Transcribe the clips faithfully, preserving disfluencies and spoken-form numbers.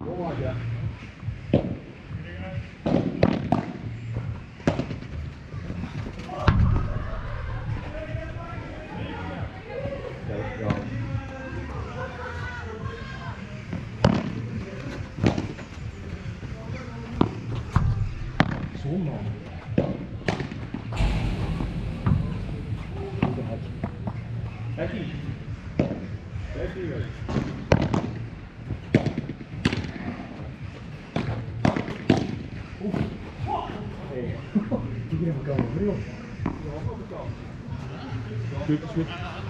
Skyt, skyt.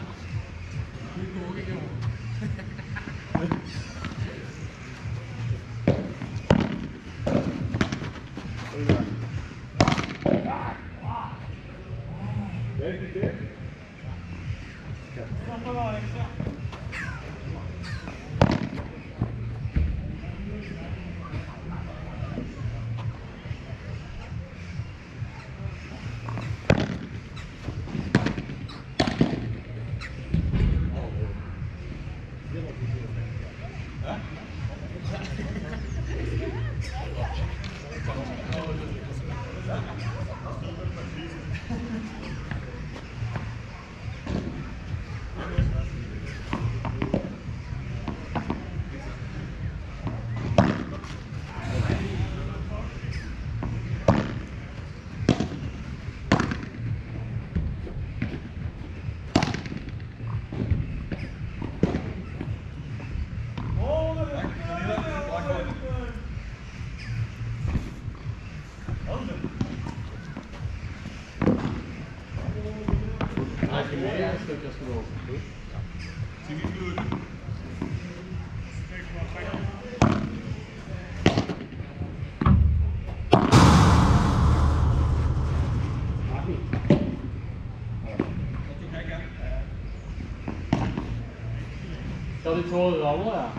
Så er det tåret over her.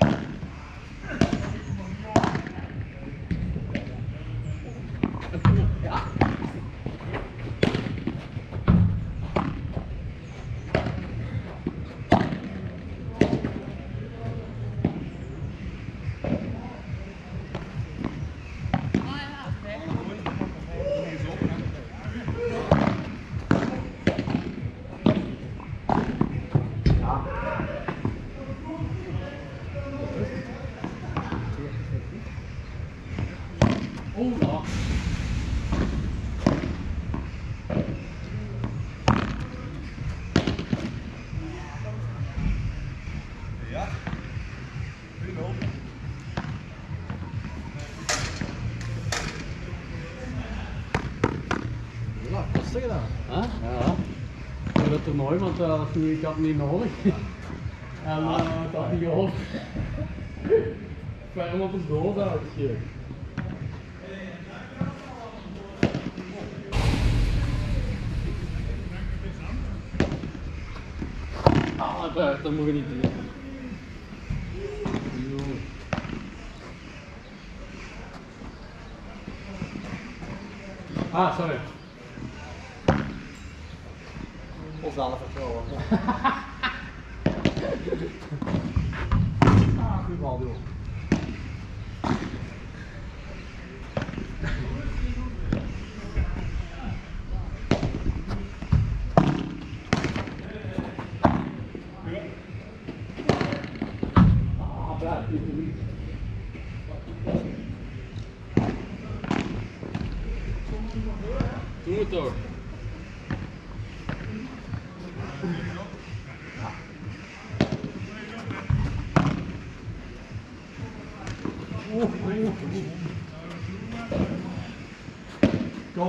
Hæ? Ja. Voor het toernooi, want uh, ik had het niet nodig. En uh, ik dacht niet op. Ferm op het doel zou ik hier. Ah, buiten, dat moet je niet doen. Ah, sorry. Of zelf vertrouwen. Ah, goed bal, joh. Ah, blijf niet doen. Doe het toch. Kom.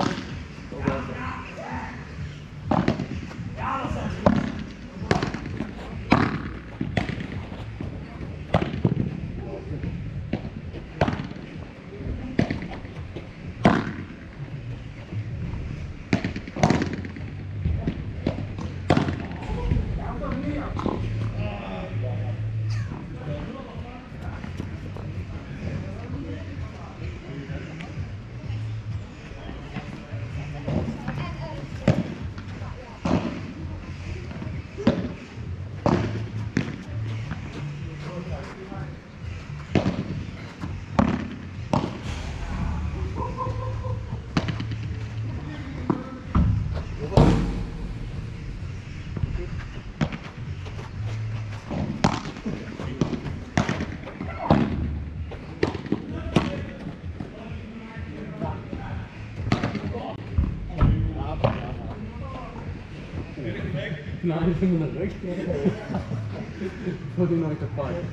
knijpen in mijn rug. Voor die nooit te pakken.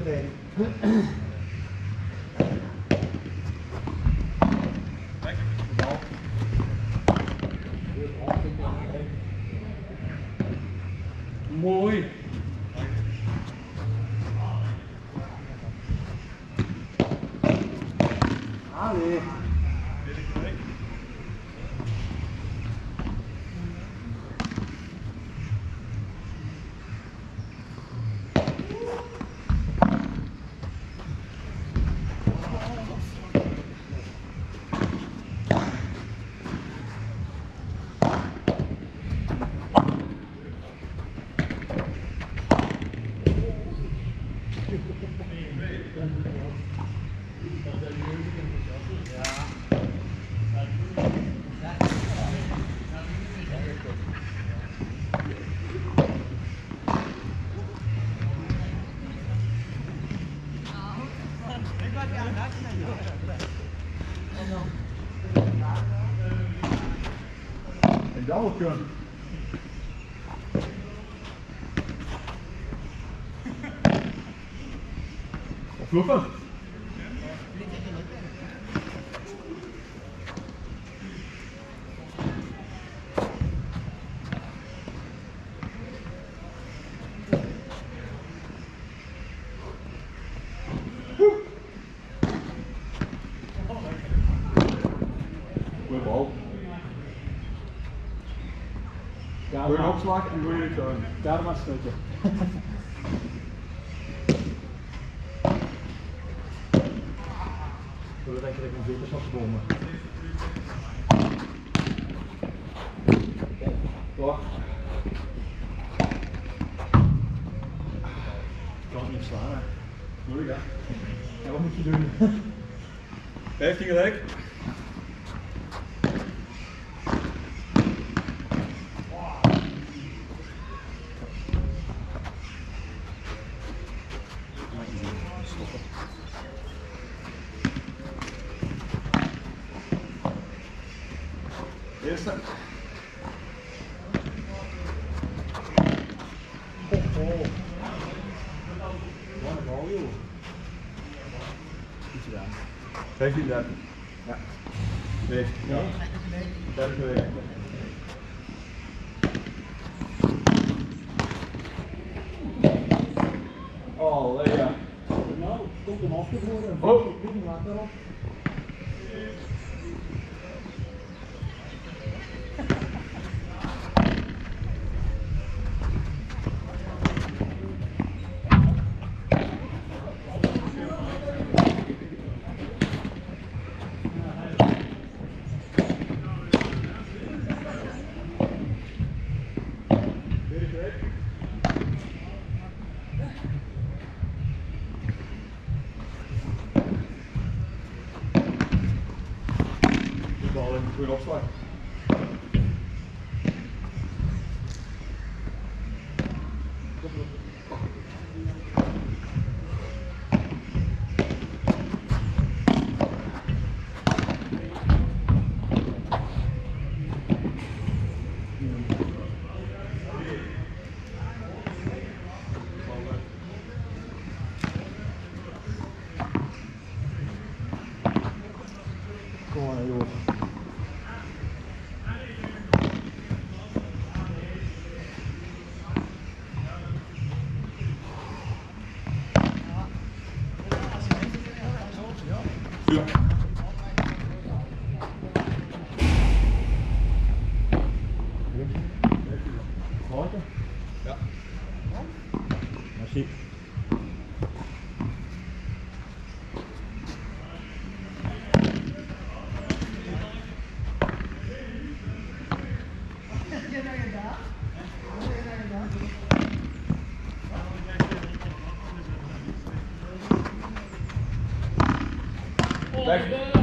Mooi. Allee. En dat wel kunnen. Of vloeken. Goeie bal. Ja, Goeie maar- opslag en goeie return. Daar maar stukje. Zullen we denken dat ik een veterschap gewonnen. Toch? Ik kan het niet slaan, hè. Moeilijk, hè? Ja, wat moet je doen? vijftien gelijk. Eerste. Oh, oh. Wat een bal, joh. Goed gedaan. vijftien dertig. Ja. Nee. Ja. dertig gelijk. Oh, ja. Nou, komt hem afgevroren. Oh. Dit maakt erop. Die bal in goede opslag. Kom maar, joh. Ja. Grote? Ja. Merci. Weg.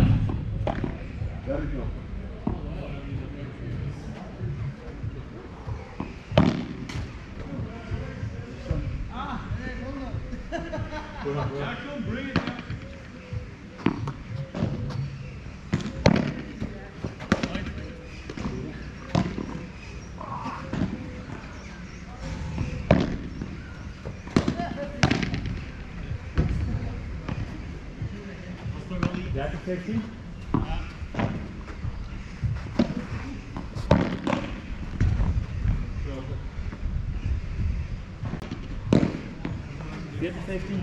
Derde knop. Goed, goed. dertig, vijftien. veertig, vijftien.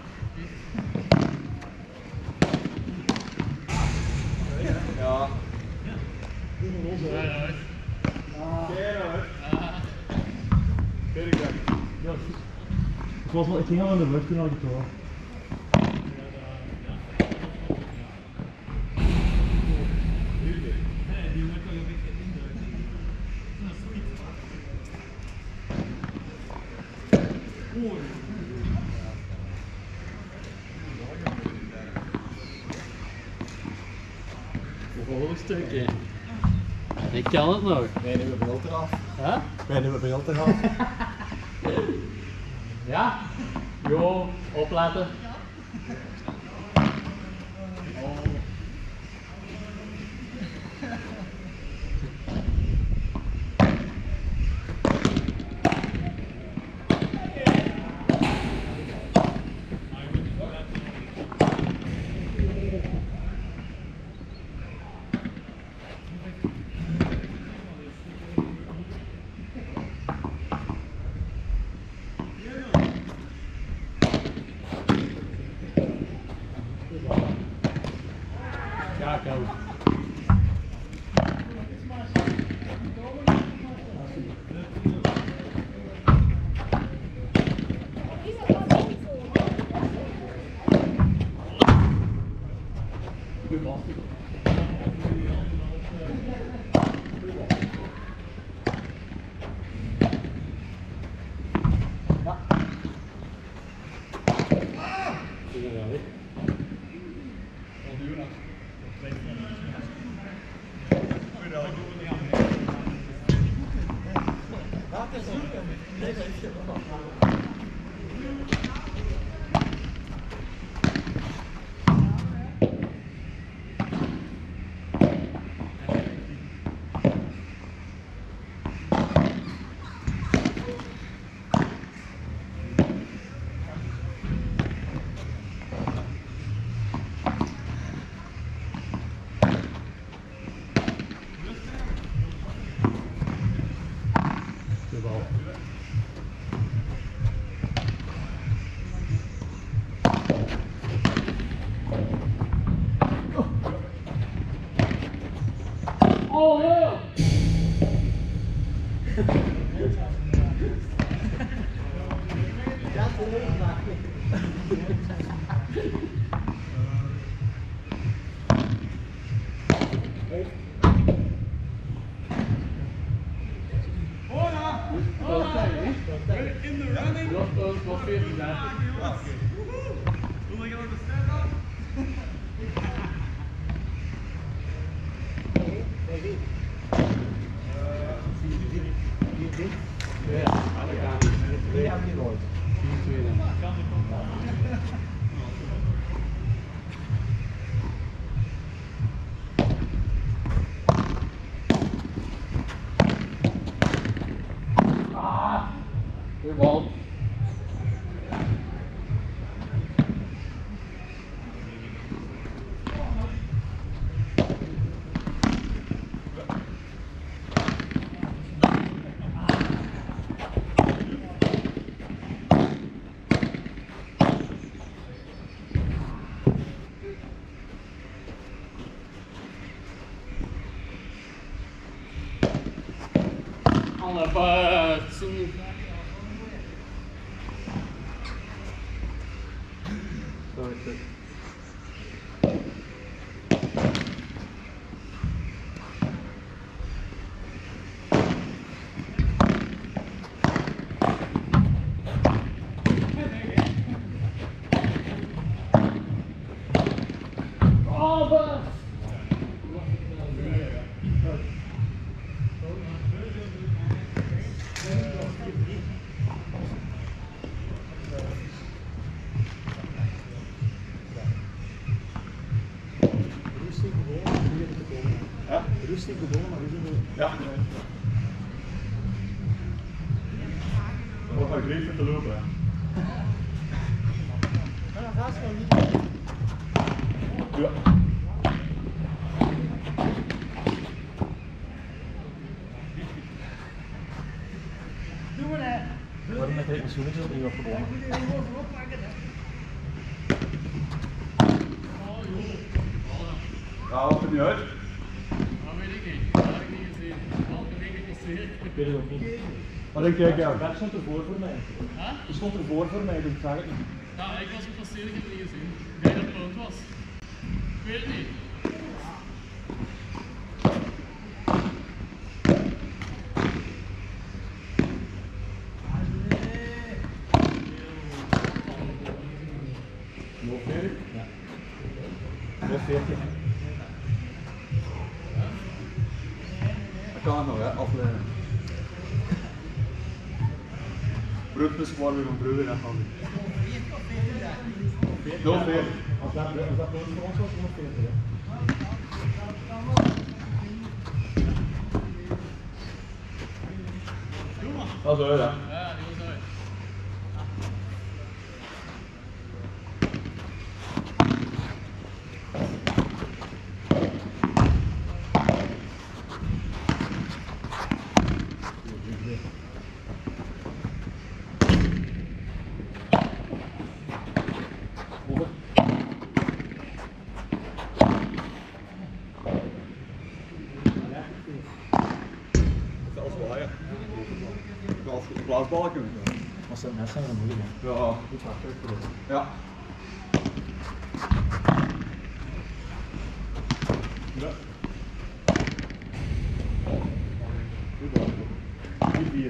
Ja. Ik was wel, ik ging al in de lucht toen had ik het hoor. Nog een stukje. Ik kan het nog. Mijn nieuwe beeld eraf. Huh? Mijn nieuwe beeld eraf. Ja? Jo, opletten. Ja, kan. De bal. Oh, ja! In the running. Dat was veertien jaar. Wil je nog de stand af? Ja, alle kamers. Die heb je nooit. vier twee dan. Ah! Weer bal. Alle buiten. Zo is het. Oh, buiten. Ja? Rustig gewoon, maar is het Ja. Wat ga ik leven te lopen? Ja. zo niet heel veel gewonnen. Ja, wat er niet uit? Dat weet ik niet. Dat heb ik niet gezien. Welke week ik passeert. Ik weet het ook niet. Wat denk jij, Gavin? Daar stond ervoor voor mij. Huh? Die stond ervoor voor mij, dus ik zag het niet. Ja, ik was gepasseerd, ik heb het niet gezien. Ik denk dat het punt was. Ik weet het niet. nul veertig? Ja. nul veertig. Dat kan nog, hè, afleiden. Broodjes worden we van broeder en van. nul veertig. Als dat, als dat voor ons was, nul veertig. Hè. Dat is uit, hè. Ja, die was uit. Over. Zelfs wel, ja. Als je blaasbalken. Als dat net zijn, dan moet je hè. Ja. Goed hard uitgereden. Ja. Ja. Goed bier.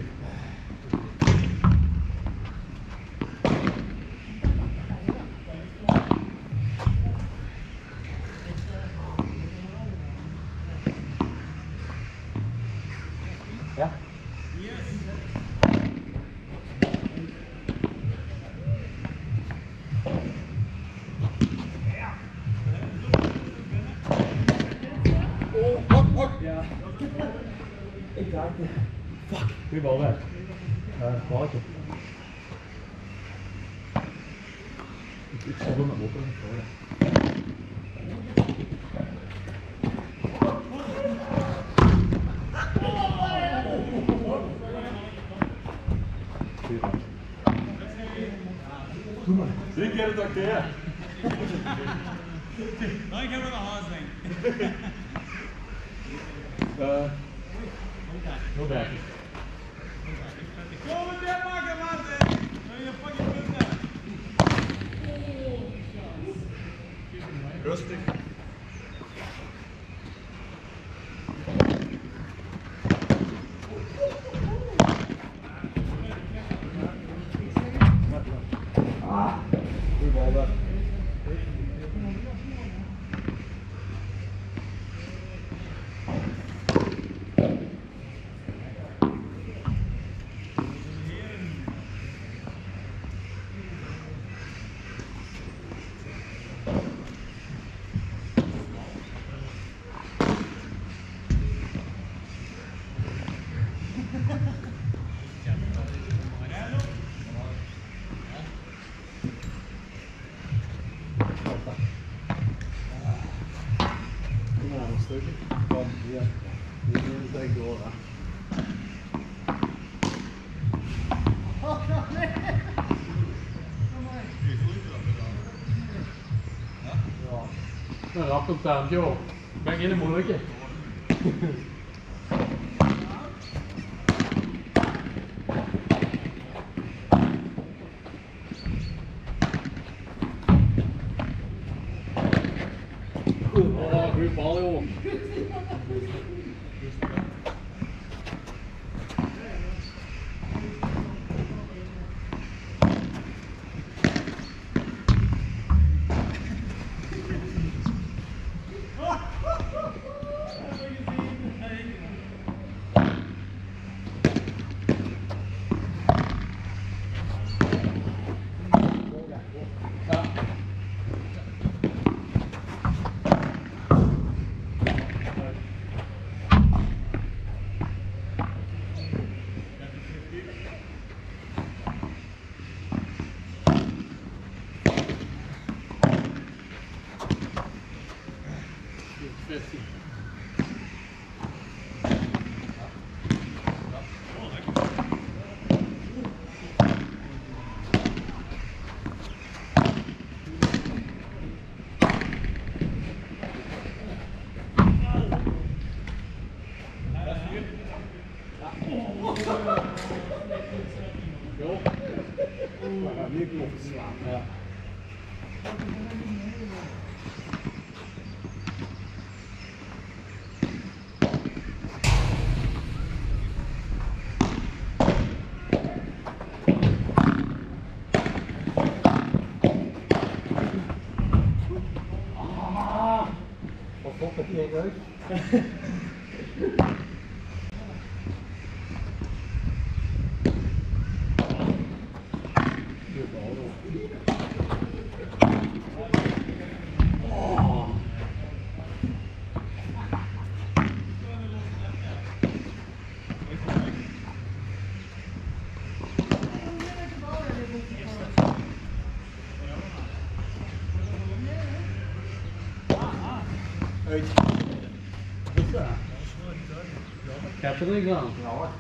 Ja? Oh, hok, hok. Ja. Ik dacht, Fuck. Goeie bal weg. uh, balletje. Ik, ik zal hem met motor voor. Doe maar. Drie keer het acteren. Nou, ik heb er nog haast, denk ik. Uh, Heel berg. Kom meteen maken, Martin! Wil je fucking punten? rustig. Ah, goeie bal daar. Kom maar een stukje. Kom, ja. Dit is echt door, hè. Ja, een rap op tuin, joh. Ik ben geen moeilijke. Oh, goeie bal, joh. vijftien. Ah! Wat op met die uit? Oh. Uit. Goed zo. Ik heb er niks aan. Ja hoor.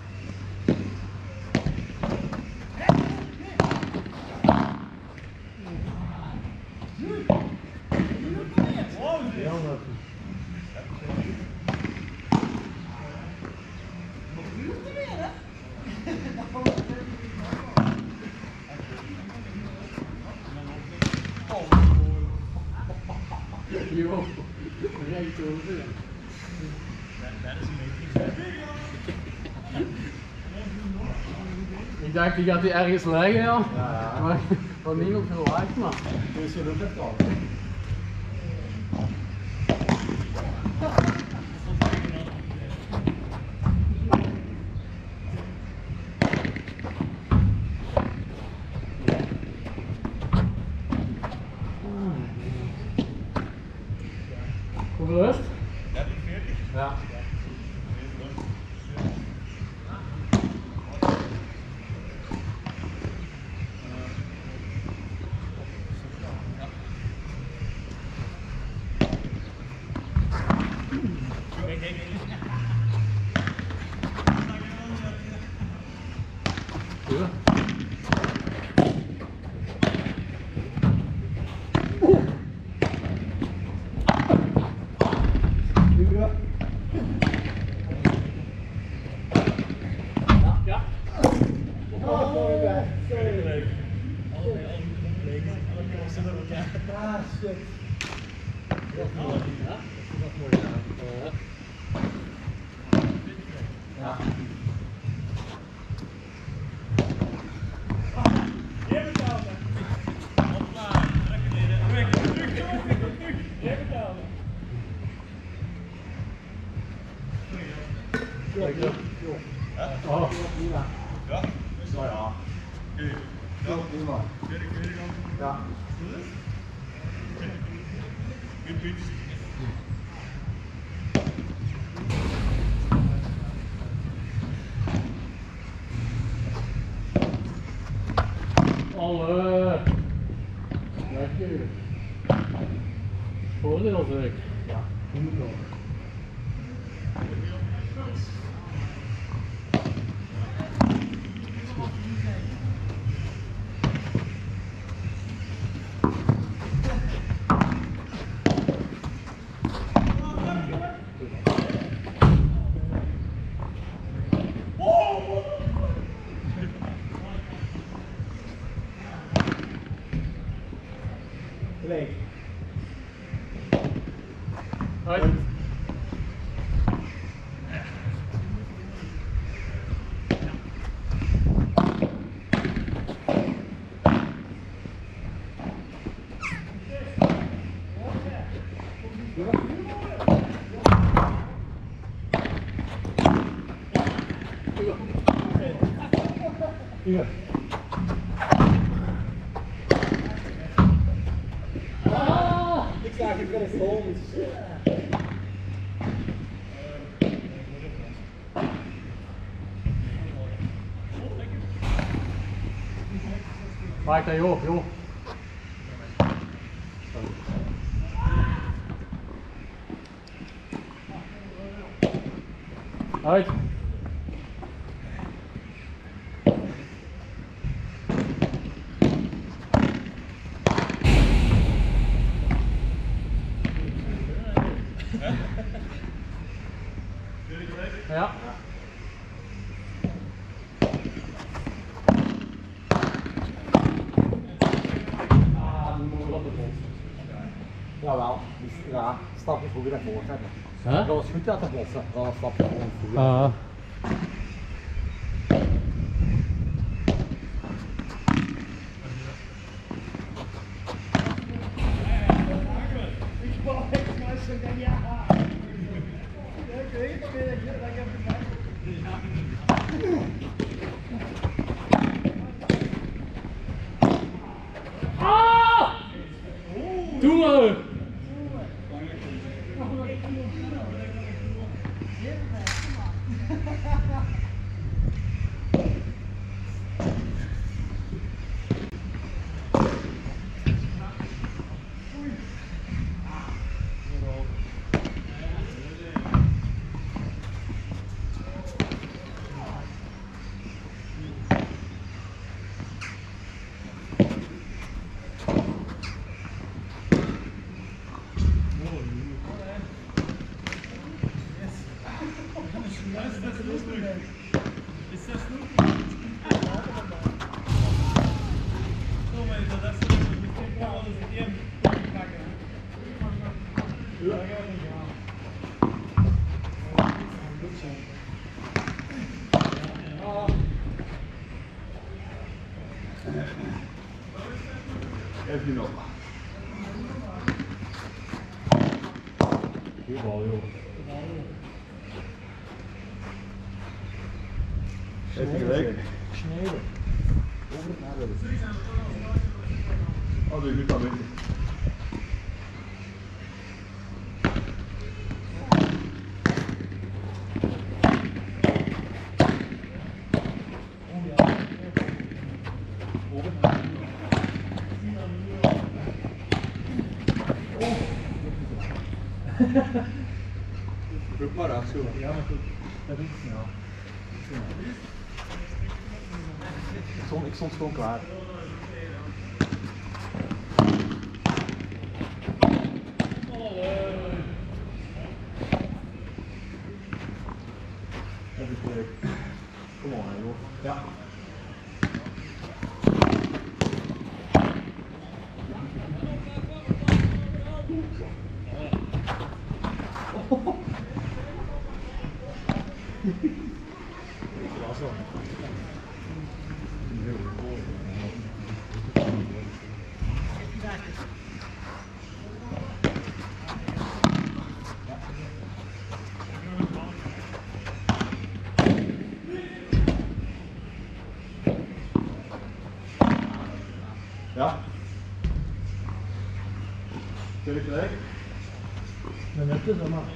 Jammer. Jo, recht over. Ik dacht, die gaat die ergens leggen, ja. Ja, ja. Maar van niemand verwacht, maar. Toen is je ook net al. Hoeveel is het? Ja. Ja. Ja. Ja. Oh, mooi weg. Sorry. Leuk. Allebei al goed gelegen. Alle kosten door elkaar. Ah, shit. Dat is mooi. Ja. Dat is mooi gedaan. Ja. Jij betaalt hem. Hopla, terug geleden. Terug, terug, terug, terug. Jij betaalt hem. Kijk, ja. Oh. Prima. Ja? Nou ja. Ja. Prima. Weer ik weer gaan. Ja. Goed, goed. Alle. Lekker. Voordeel zeg. Ja. Die moet nog. Gelijk. Uit. Hier. Ah! Ik zag het wel eens vol. Maak dat joh, joh. Uit. Ja. Ah, die moeten we op de bos. Jawel, dus, ja, een stapje vroeger naar voren zetten. Huh? Dat was goed dat te botsen, dan een stapje gewoon vroeger. Ah. Even nog. Goeie bal, joh. Even gelijk. Snijden. Over het nadelen. Oh, doe je goed aan weten. Roep maar af, zo. Ja, maar goed. Dat is snel. Ik stond, ik stond gewoon klaar. Even gelijk. Kom on, joh. Ja. Ja. Twee gelijk. Dan heb je het maar.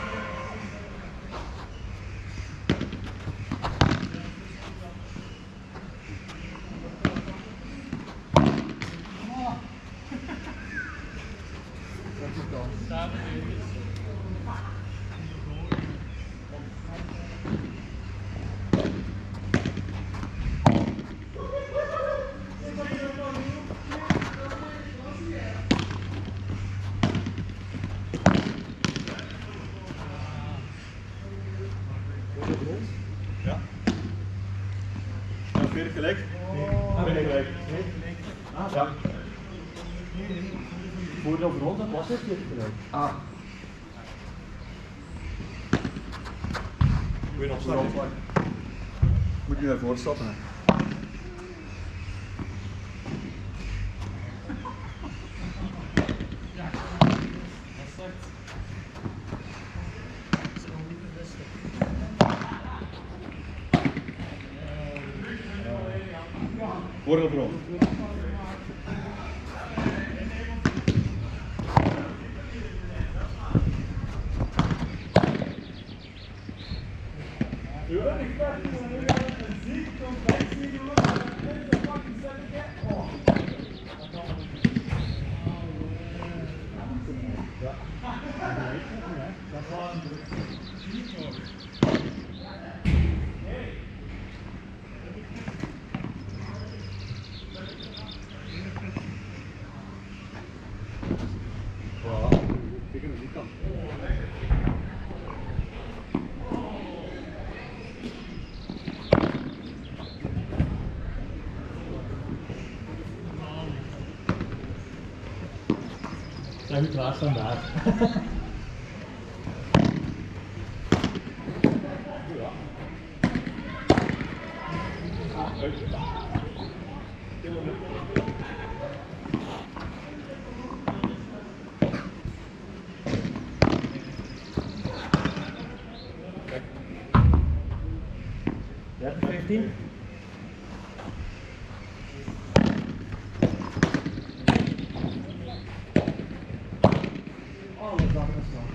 Ja. Ja, vierde gelijk. Vierde gelijk. Ah, Ja. voor de grond, dat was het dit gelijk. Ah. Weer op slag. Moet je naar voren stappen. Hè. Voor de grond. Zijn we klaar staan daar? dertig, vijftien. Oh, dat zag ik zo.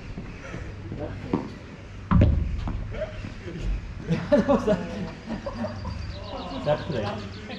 Ja, dat was dat. dertig gelijk.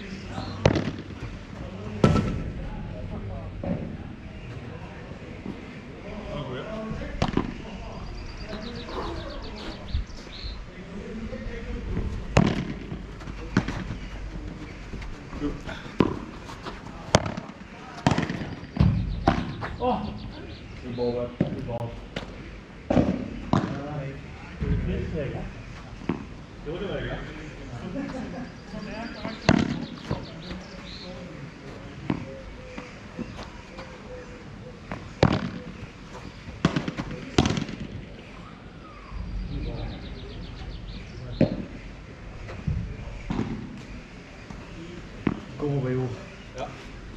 Oh, De bal weg. de bal. Ja, nee. Dit is hè? Heel gelijk, hè? Kom op, joh. Ja.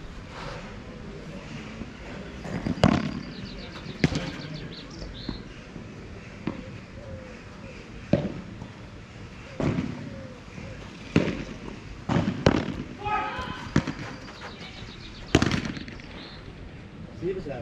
zeven zes.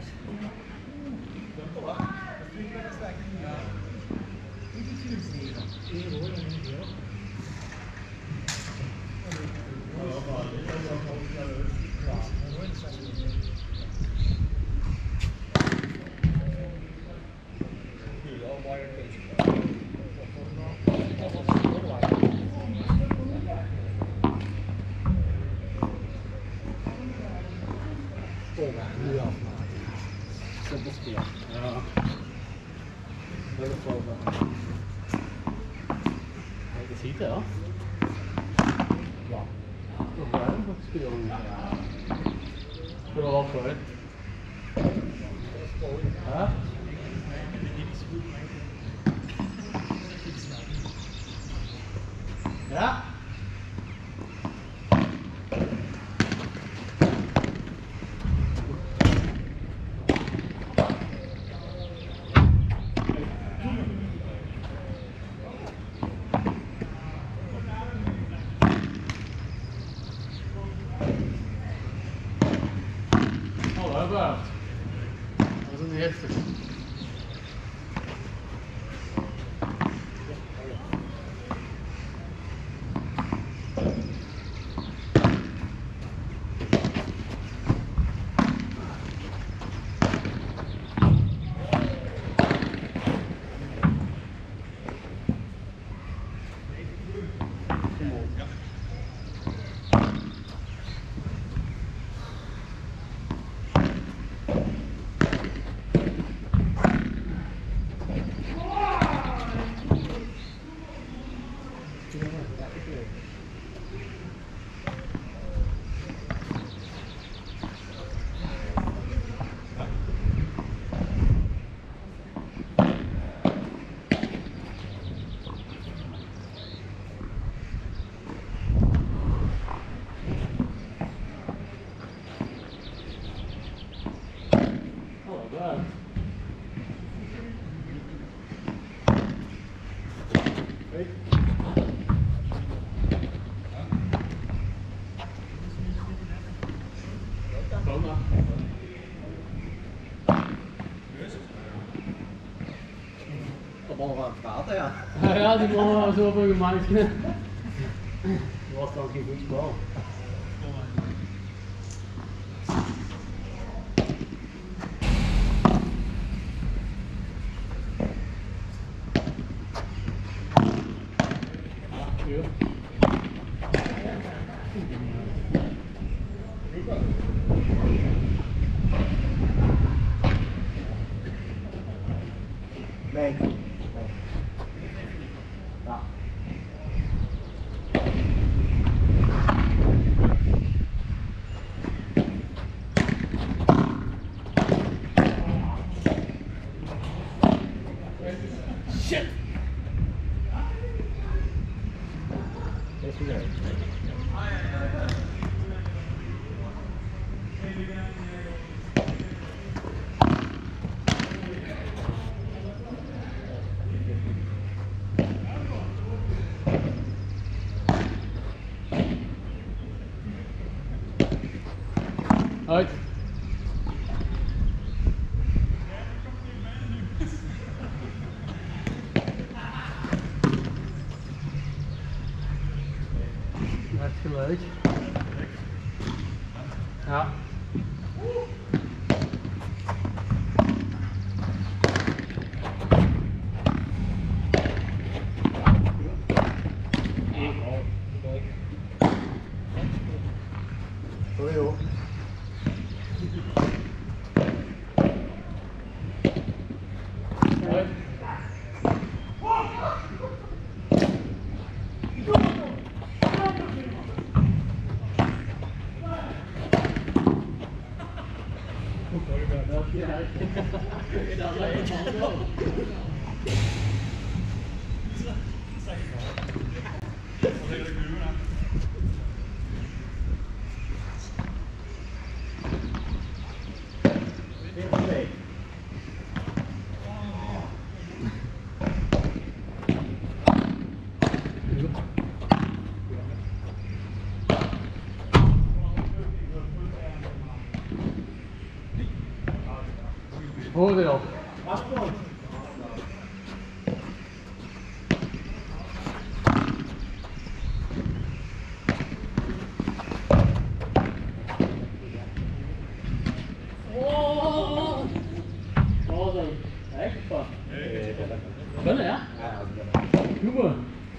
Nu af. Simpel spel. Ja. Heel veel. Kijk eens hier, hè? Ja. Toch wel dat spelen. Ja. Vooral op, hè? Ja? Ja? Oh, Bart. Dat is een eerste. De bal gaat praten, ja. Ja, die bal was zo voor gemaakt. Dat was dan geen goed spel. Nee. Ja. Shit! Dat is weer. Uit. Hard geluid. Ja. Sorry hoor. Uit. Cái đầu lấy cái bóng đâu. Hold it up. Åh! Åh, det er ikke for. Sådan er. Super.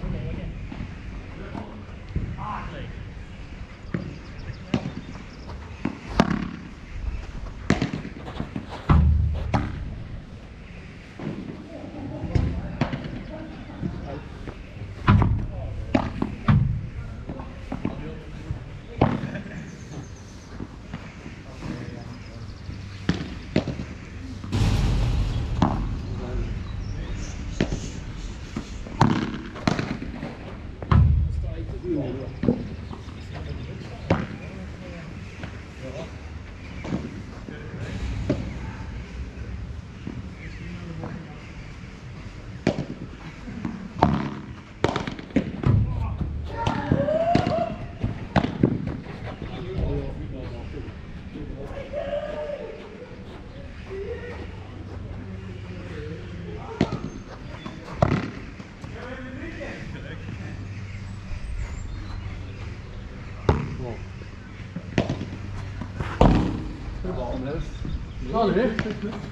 Sådan er det.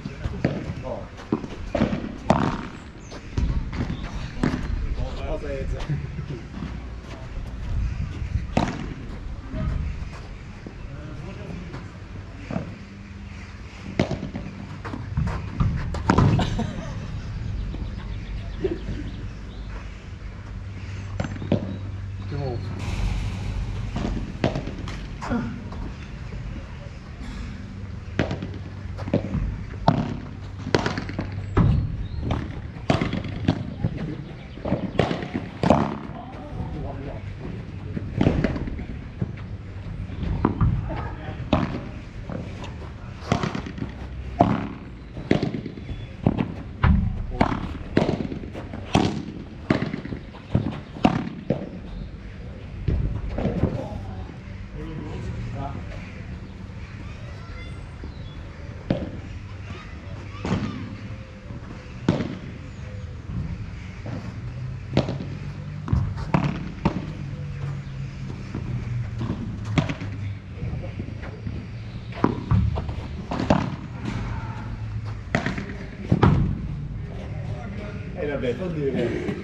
Era bem, todo dia.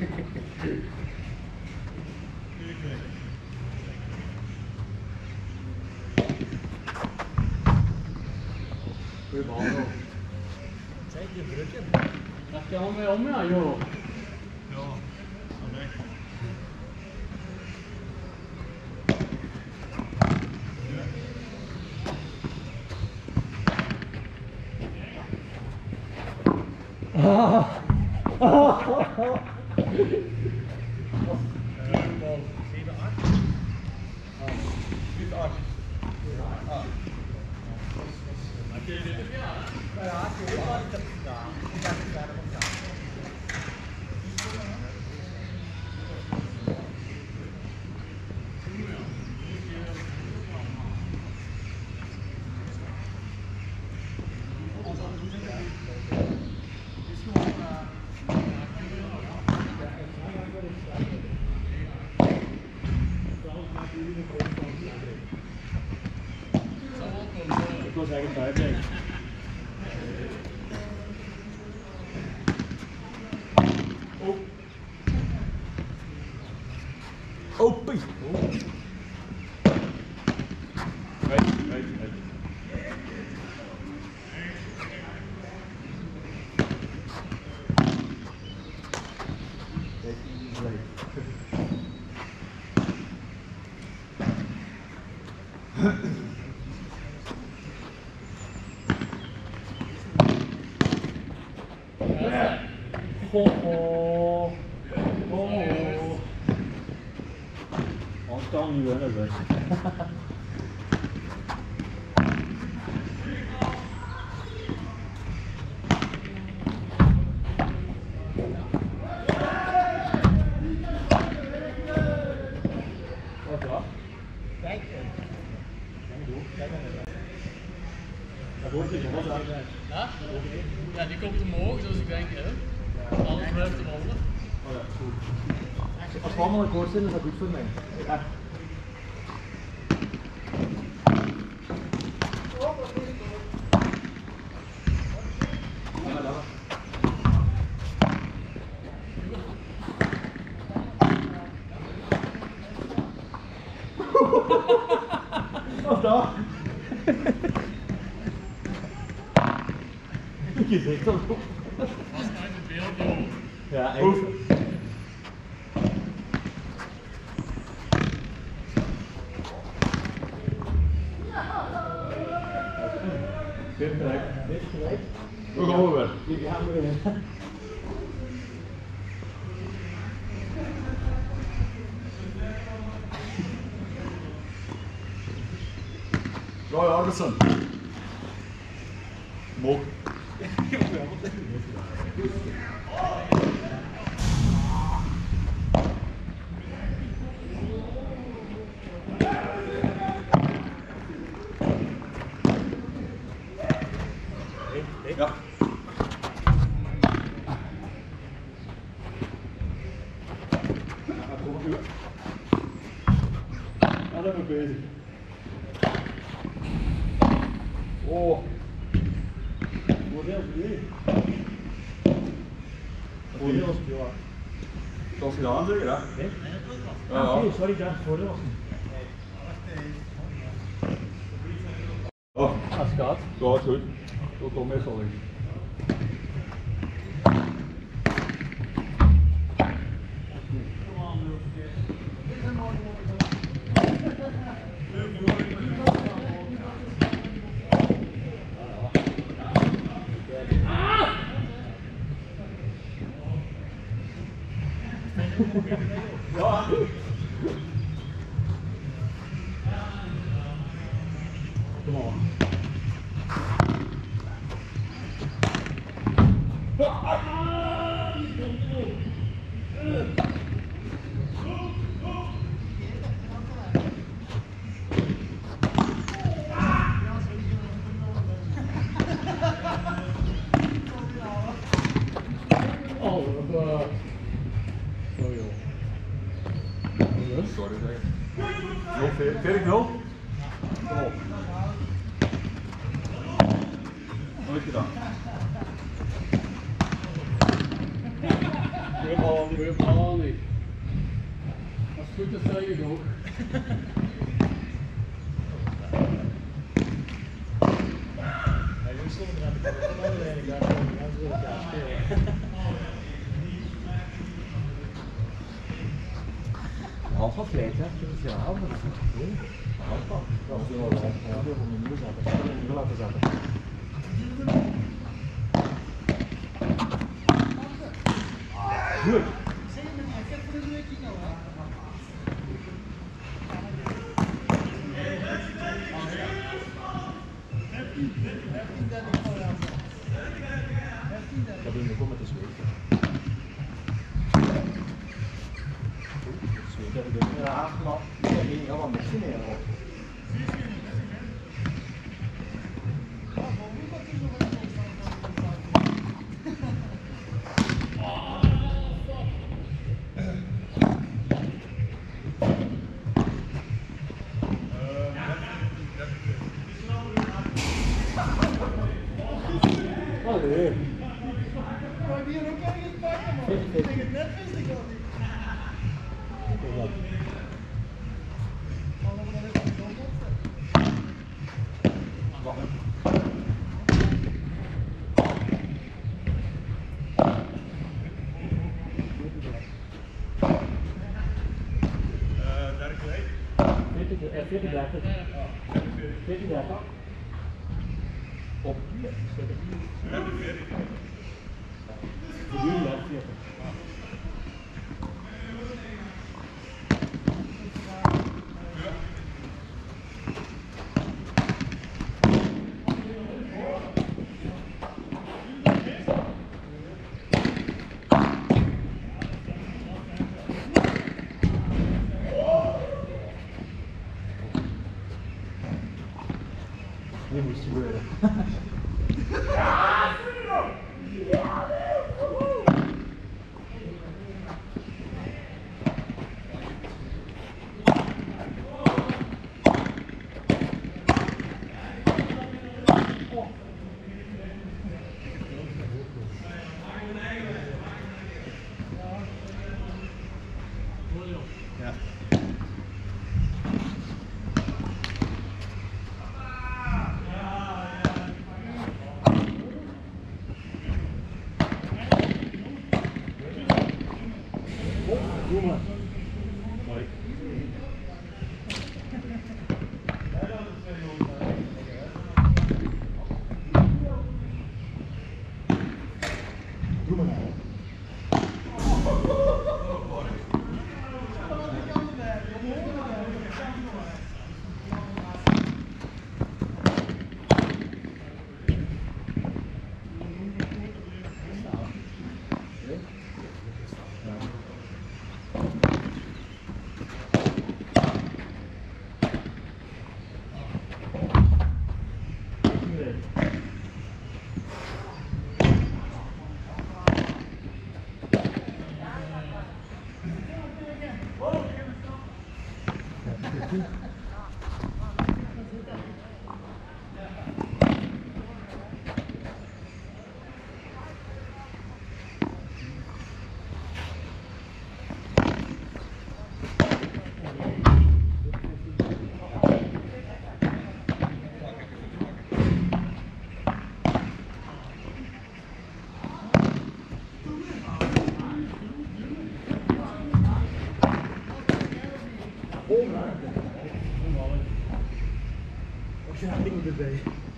Foi bom, não? Acho que é homem, homem aí, ô. Ah! Det går sikkert et øjeblik. Oh. Oh, beast. Right, right, right. ho, ho. Oh. On tang nu wel eens. Wat dat? Kijk. Dat wordt niet, wat dat? Ja? Ja, die komt omhoog, dus ik denk, hè. Alles blijft eronder. Oh ja, goed. Als wandelen kort zijn, is dat goed voor mij. Ja. Wat dat? Je zegt dat ook. Dat was uit het beeld, joh. Ja, echt. Dit gelijk. Dit gelijk. We gaan weer. Hier gaan we weer. Roy Orbison. Mok. Ja. Ja, dat ben ik bezig. Oh. Voordeel voor jullie. Voordeel was het, ja. Zoals je dat aanzeggen, hè? Nee? Ja, ja. Nee, sorry, dat voordeel was niet. Oh, Als het gaat. ja, is goed. Dat komt meestal in. Ja. Come on. Oh, dat uh... sorry joh. Sorry, zeg. nul veertig nul? Kom op. Nooit gedaan. Goeie bal, goeie bal niet. Dat is goed, dat zeg ik ook. Ja, jullie stonden er aan de kant van de leiding, daar gaan ze ook gaan spelen. Half wat glijdt, hè? Dat is ja, half wat. Half wat. Dat is wel half. Ja, dat is een nieuwe zaken. Dat is een nieuwe laten zetten. Goed. Dat doen we ook met de zweet. Ja, maar ik heb hier allemaal mixen meer op. Allee. Maar die hier ook ergens pakken, man. Ik denk het net wist ik al niet. Hadden we dan even de grond opzetten? veertig dertig. veertig dertig. Op. Voor jullie, hè? meter. Det må sige det. Ja. Wat je dat ding erbij?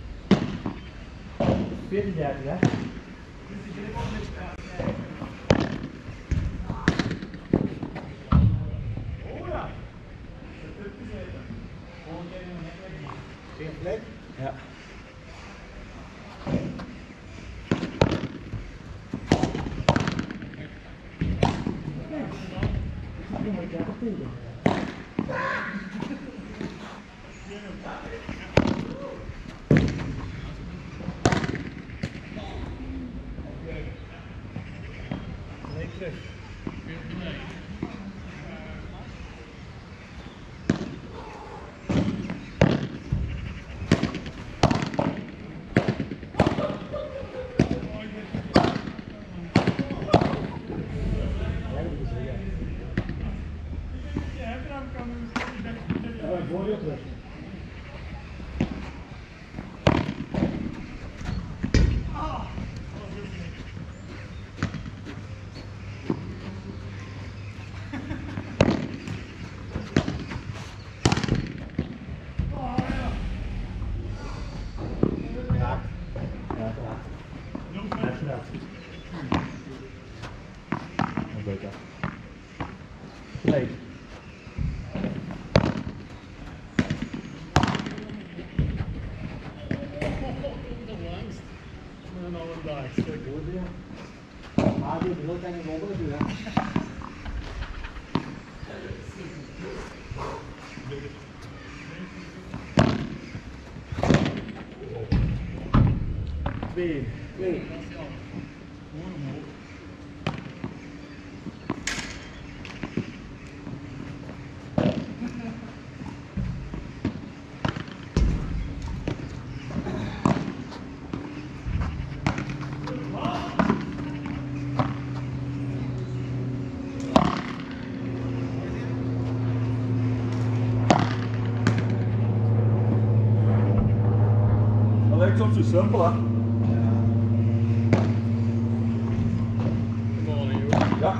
veertig, hè? Geen plek? Ja. Nee, terug. Ja, voor je terug. Ja, ja. Ja, dat weet ik. Nee. En alledaags. Kijk. Maar die wil ik niet onder doen. Twee. Twee. Dat lijkt soms zo simpel, hè? Ja.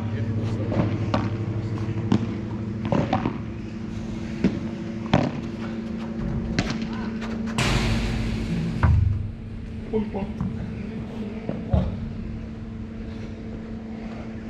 Oei, oei.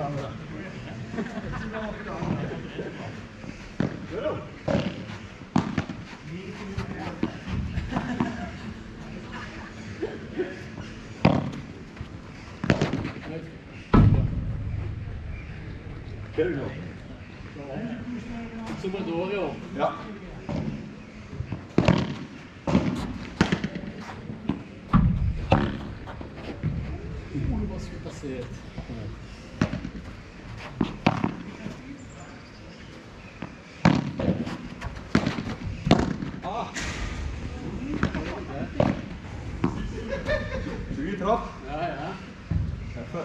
Kijk nog. Zoek maar door, joh. Ja. Oeh, wat is gepasseerd. Ah. Zie je het erop? Ja, ja. Even.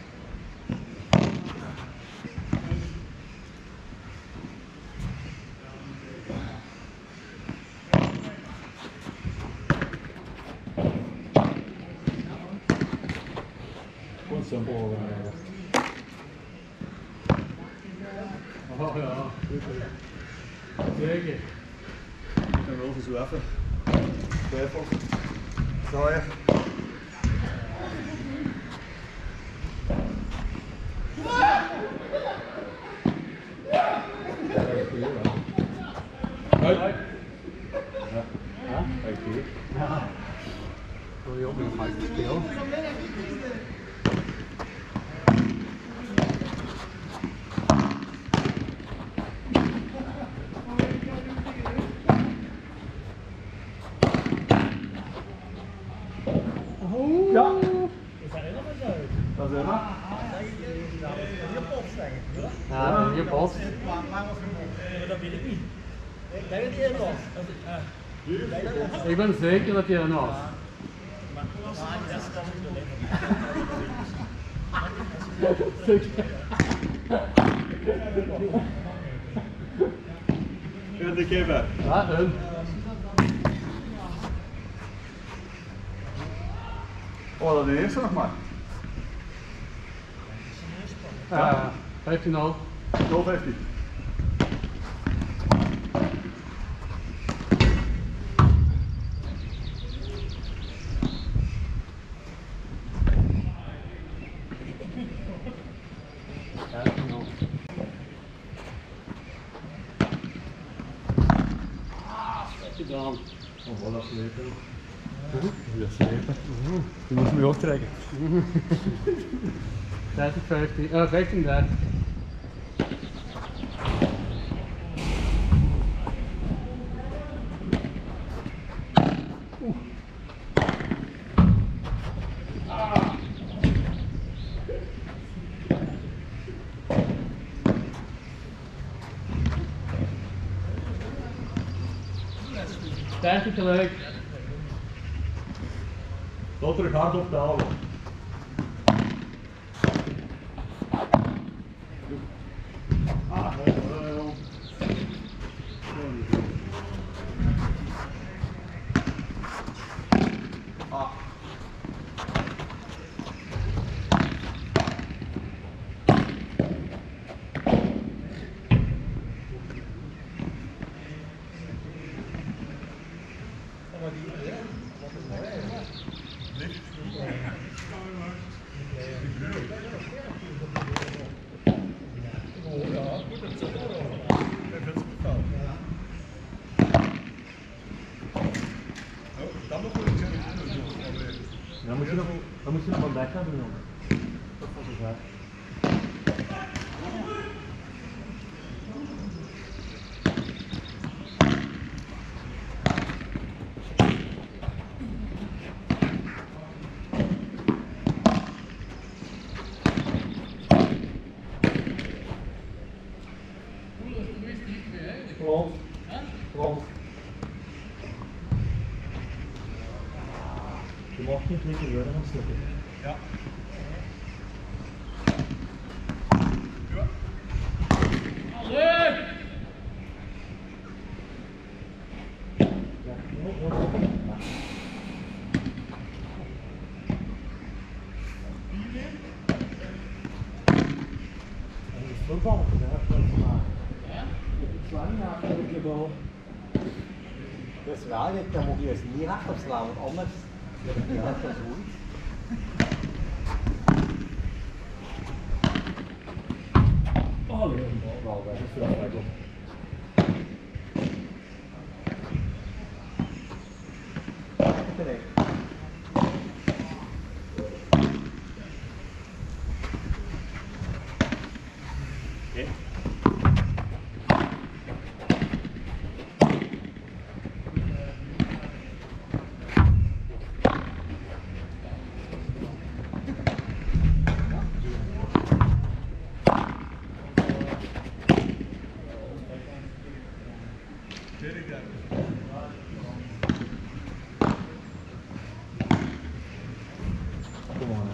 Gewoon simpel over. Oh ja, zeker. Ik kan wel eens zo even. Twijfel. Zo ja. Uit. Ja. Ja? Uit hier. Ja. Wil je ook nog maar spelen? Ja. Is dat helemaal zo? Dat is helemaal. Je pot zeggen, ja? Ja, je bot. Dat weet ik niet. Ik denk dat die in was. Ik denk dat dat was. Ik ben zeker dat je er nog was. Maar dat is dan niet Kun je geven? Ja, hun. Oh, dat is de eerste nog maar. Ja, vijftien nul. nul vijftien. vijftien nul. Gedaan. Oh, wat dat slepen. Ja, slepen. Je moet me ook trekken. dertig, vijftien, uh, vijftien, dertig. Oeh. Ah. dertig gelijk. Tot terug hard op de houden. Ah, ah. Dan moet je nog, dan moet je nog wat weg gaan doen, jongen. Dat was het waar. Klopt. Klopt. Je mag niet klikken, worden, dan stukken. Ja. Allee! Ja, heel goed. En de voetbal, dat heb ik wel gemaakt. Ik sla niet hard met de bal. Dat is wel, dan moet je dus niet hard op slaan, want anders ja, dat is goed. afwijken. Nee. Oké. Kom maar.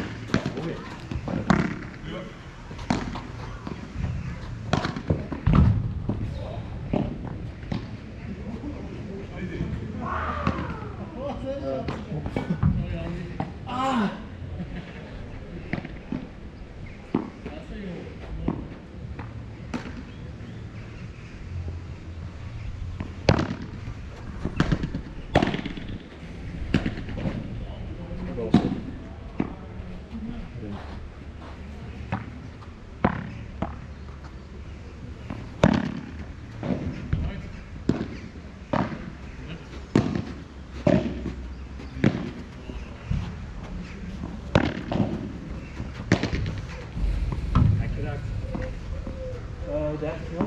Uh, dertig jaar.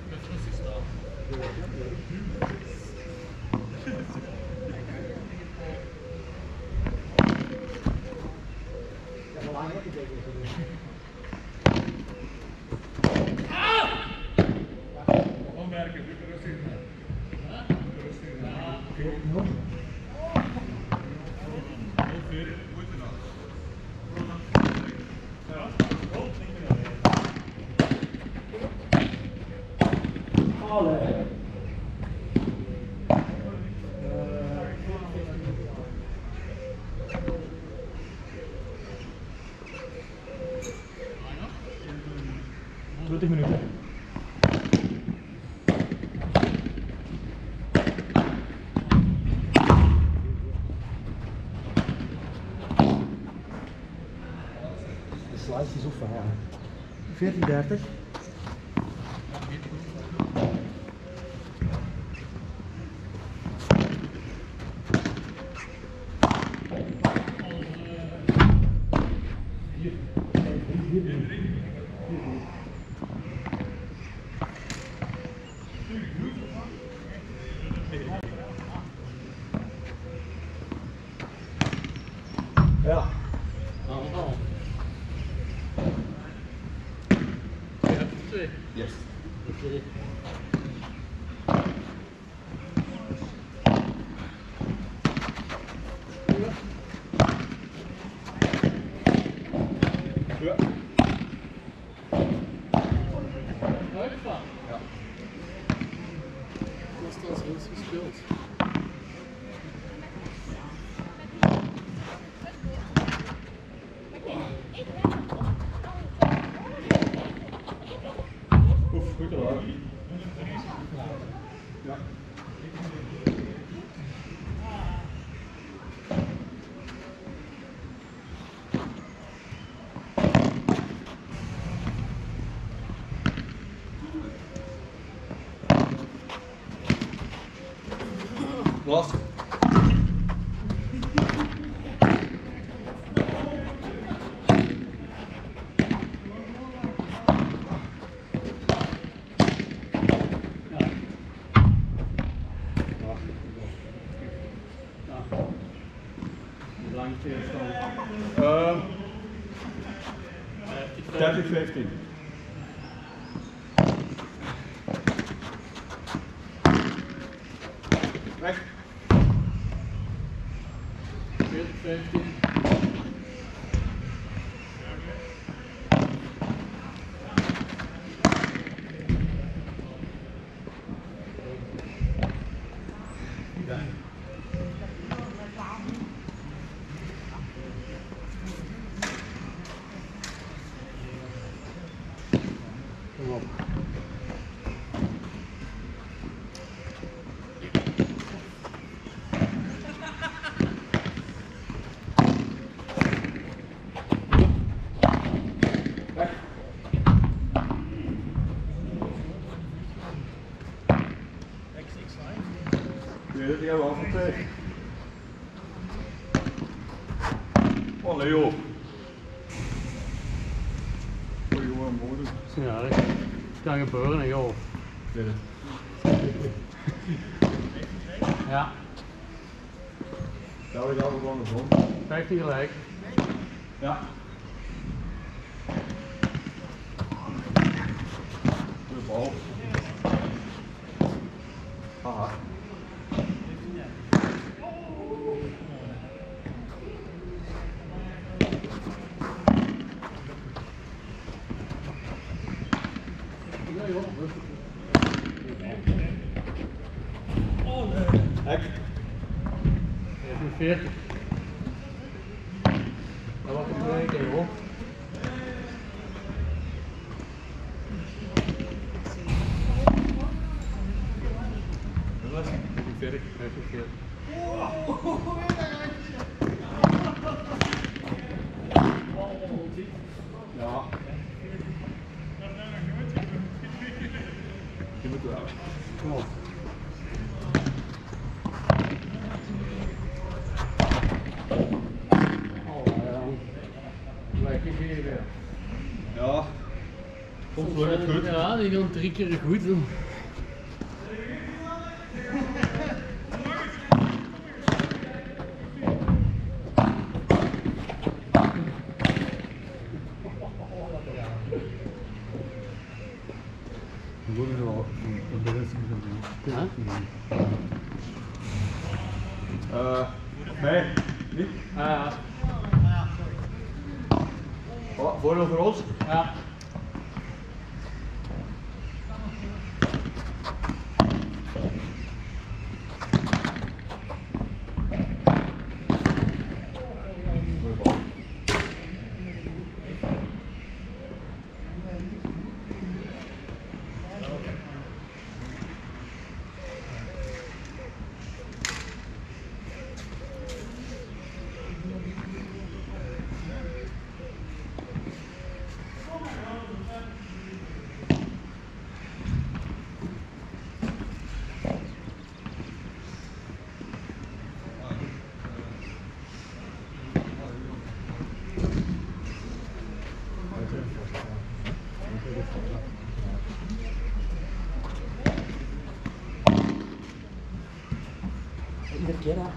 Ja, hoe lang heb je deze gedaan? Omwerken, doe er rustig in. Rustig in. Nog? Heel veel, goed gedaan. Allee. twintig minuten. De slice is offen, ja. veertien dertig. Ja. Allemaal. Ja, twee. Yes. Oké. Ja. Uitgaan. Ja. Was dat zo gespeeld? Oef, goed gedaan. Ja. Last. Hoe lang tegenstand? Uh, dertig vijftien. Weg. veertig, vijftien. Kom op. jij wel van tegen. Oh Leo. Goeie jongen, mooi doen. Ja, dat kan gebeuren, hè, joh. Dit is. Ja, Nou, ik hou gewoon de grond. vijftien gelijk. Ja. Goeie bal. Haha. Ja, joh, rustig. Oh nee. Hek. vijfenveertig. Dat was een mooie keer, hoor. Dat was vijfenveertig. vijfenveertig. Ja. Je moet wel. Kom op. Oh, ja. Lekker geven. Ja. Komt wel goed. Ja, die gaan drie keer goed doen. We worden er al een bewust moeten doen. Huh? Eh, nee, niet. Ah, ja. Oh, voordeel voor ons. Ja. Goeie bal. Iedere keer hè.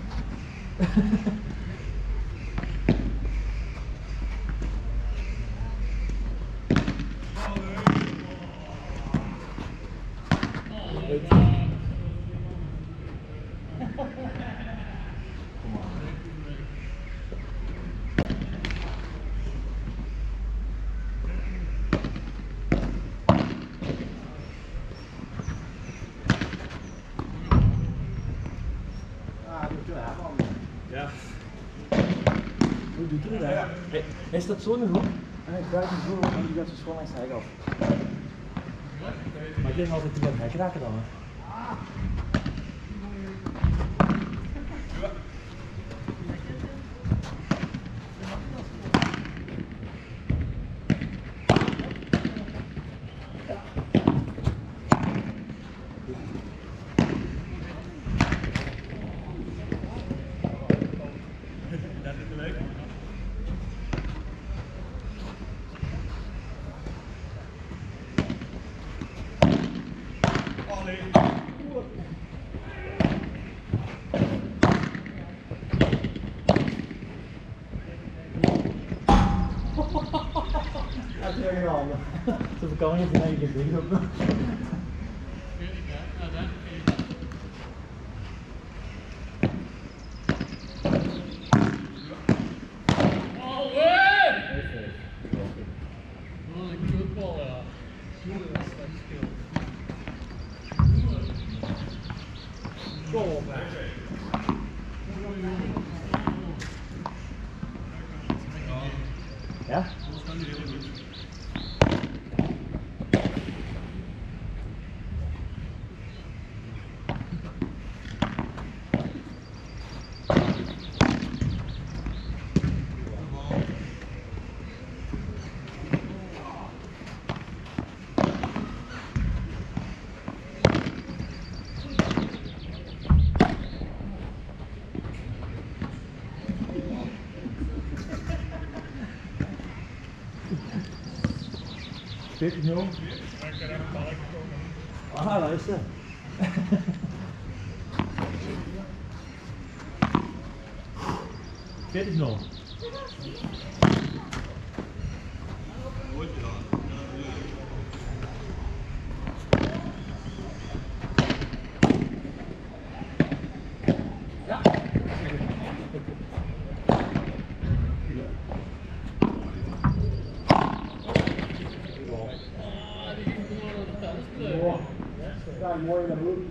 Ah, dat kunnen we hebben. Ja. Hoe doet hij dat? Hij, hij staat zo in de hoek en hij draait hem zo om en die gaat zo schoon langs het hek af. Maar ik denk altijd die gaat hek raken dan. Hè. Dat is leuk. Allee. Hij heeft geen handen. Zo kan je zijn eigen gezicht op. Wat een kutbal, ja. Jongen, dat is echt stil. Kom op, hè. Ja? veertig nul. Ah, daar is ze. veertig nul. Ja, mooi in de hoek.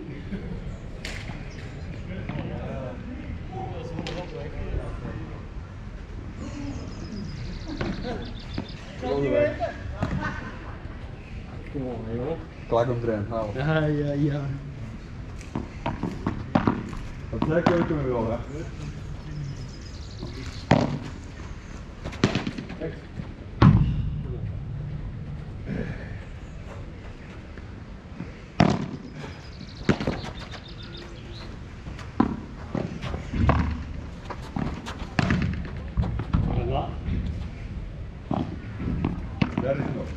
Kom op, joh. Klaar om erin, hou. Ja, ja, ja. Dat trekken kunnen we wel, hè? Ja. Daar is het nog.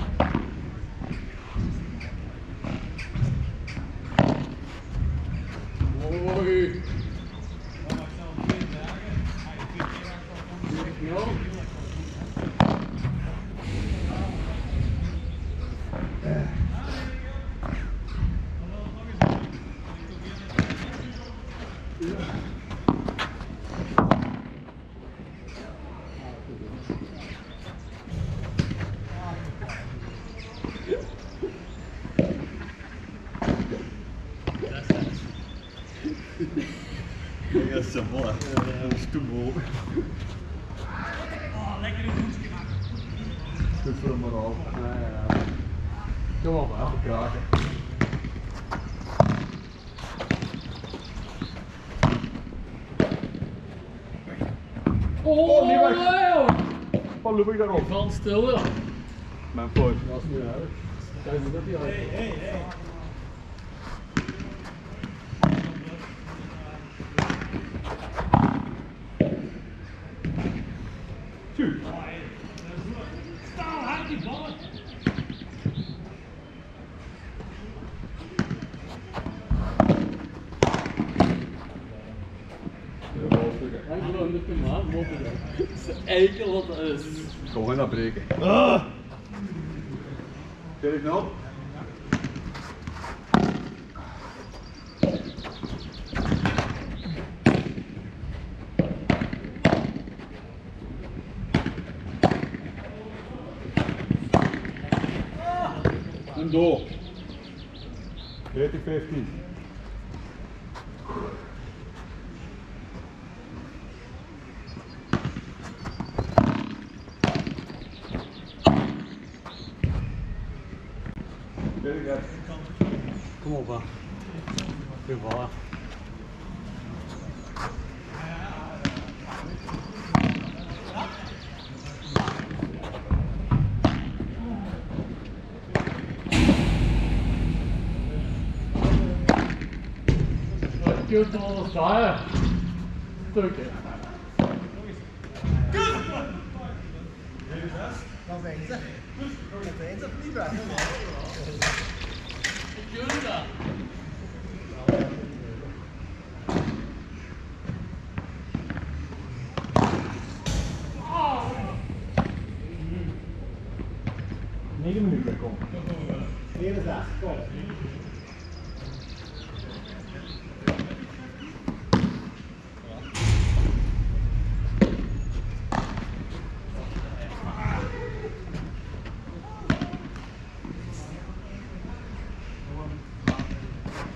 Mooi. Ja, dat is zo mooi. Dat is te mooi. Oh, lekker een hoedje gemaakt. Goed voor de moraal. Ja, ja. Kom op, hè. Kraken. Oh, niet weg. nee, Wat loop ik daarop? joh. Van stil, ja. Mijn poot. Dat is niet uit. Kijk hoe dat hij uit. Hey, hey, hey. Tjoe. Staal hard die ballen. Hij gelooft het maar, moppen dan. Het is eikel wat dat is. Kom, we gaan breken. Ah! veertig nul. En door. veertig vijftien. Kom op, hè. Goed vallen. Je kunt wel eens daar. Stukken. Dan zijn ze. Dan zijn ze niet bij. Jullie dat? negen minuten, kom. vierenzestig, kom.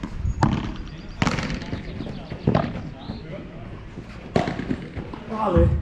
Allee.